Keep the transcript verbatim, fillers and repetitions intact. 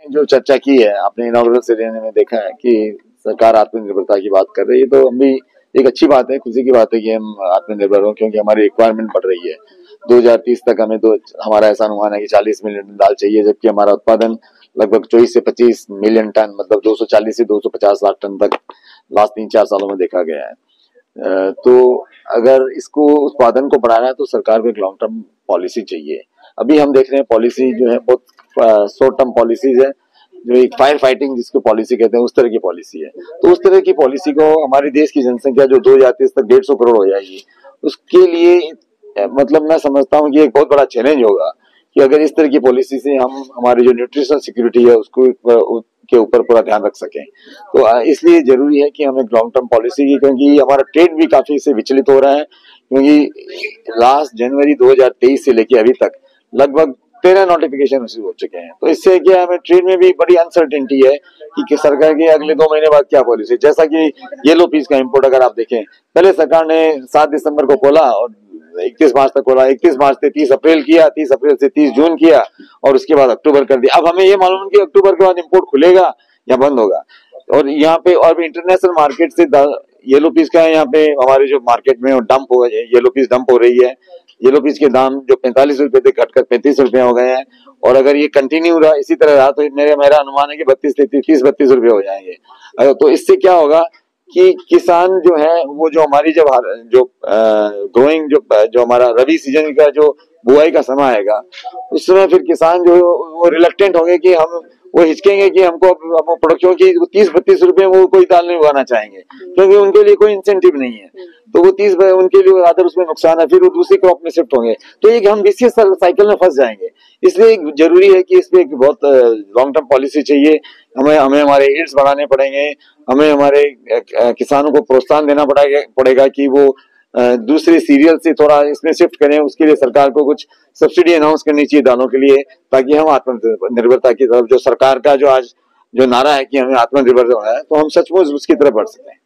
जो चर्चा की है, आपने इनॉग्रेशन सेरेमनी में देखा है कि सरकार आत्मनिर्भरता की बात कर रही है, तो हम भी एक अच्छी बात है, खुशी की बात है कि हम आत्मनिर्भर हो, क्योंकि हमारी रिक्वायरमेंट बढ़ रही है। दो हज़ार तीस तक हमें दो हमारा ऐसा अनुमान है कि चालीस मिलियन दाल चाहिए, जबकि हमारा उत्पादन लगभग चौबीस से पच्चीस मिलियन टन, मतलब दो सौ चालीस से दो सौ पचास लाख टन तक लास्ट तीन चार सालों में देखा गया है। तो अगर इसको उत्पादन को बढ़ाना है तो सरकार को एक लॉन्ग टर्म पॉलिसी चाहिए। अभी हम देख रहे हैं पॉलिसी जो है बहुत शॉर्ट टर्म पॉलिसीज है, जो एक फायर फाइटिंग जिसको पॉलिसी कहते हैं, उस तरह की पॉलिसी है। तो उस तरह की पॉलिसी को हमारे देश की जनसंख्या जो दो हजार तीस तक डेढ़ सौ करोड़ हो जाएगी, उसके लिए मतलब मैं समझता हूँ कि एक बहुत बड़ा चैलेंज होगा कि अगर इस तरह की पॉलिसी से हम हमारी जो न्यूट्रिशनल सिक्योरिटी है उसको के ऊपर पूरा ध्यान रख सकें। तो इसलिए जरूरी है कि हम एक लॉन्ग टर्म पॉलिसी की, क्योंकि हमारा ट्रेड भी काफी इससे विचलित हो रहा है, क्योंकि लास्ट जनवरी दो हजार तेईस से लेकर अभी तक लगभग तेरह नोटिफिकेशन रिसीव हो चुके हैं। तो इससे क्या हमें ट्रेड में भी बड़ी अनसर्टेनिटी है कि सरकार की अगले दो महीने बाद क्या पॉलिसी। जैसा कि येलो पीस का इंपोर्ट अगर आप देखें, पहले सरकार ने सात दिसंबर को खोला और इकतीस मार्च तक खोला, इकतीस मार्च से तीस अप्रैल किया, तीस अप्रैल से तीस जून किया और उसके बाद अक्टूबर कर दिया। अब हमें ये मालूम है कि अक्टूबर के बाद इंपोर्ट खुलेगा या बंद होगा। और यहाँ पे और इंटरनेशनल मार्केट से येलो पीस का यहाँ पे हमारे जो मार्केट में डंप हो येलो पीस डंप हो रही है। येलो पीस के दाम जो पैंतालीस रुपए थे घटकर पैंतीस रुपए हो गए हैं, और अगर ये कंटिन्यू रहा इसी तरह रहा तो मेरा मेरा अनुमान है कि बत्तीस तीस बत्तीस रुपए हो जाएंगे। तो इससे क्या होगा कि किसान जो है वो जो हमारी जब जो ग्रोइंग जो जो हमारा रबी सीजन का जो बुआई का समय आएगा, उस समय फिर किसान जो वो रिलक्टेंट होंगे कि हम वो हिचकेंगे कि हमको हम प्रोडक्शन की तीस बत्तीस रुपए वो कोई दाल नहीं उगाना चाहेंगे, क्योंकि उनके लिए कोई इंसेंटिव नहीं है। तो वो तीस उनके लिए अगर उसमें नुकसान है, फिर वो दूसरी क्रॉप में शिफ्ट होंगे, तो एक हम विशेष साइकिल में फंस जाएंगे। इसलिए जरूरी है कि इस पे एक बहुत लॉन्ग टर्म पॉलिसी चाहिए। हमें हमें हमारे यील्ड्स बढ़ाने पड़ेंगे, हमें हमारे किसानों को प्रोत्साहन देना पड़ेगा पड़ेगा कि वो दूसरे सीरियल से थोड़ा इसमें शिफ्ट करें। उसके लिए सरकार को कुछ सब्सिडी अनाउंस करनी चाहिए दालों के लिए, ताकि हम आत्मनिर्भरता की तरफ, जो सरकार का जो आज जो नारा है कि हमें आत्मनिर्भर होना है, तो हम सचमुच उसकी तरफ बढ़ सकें।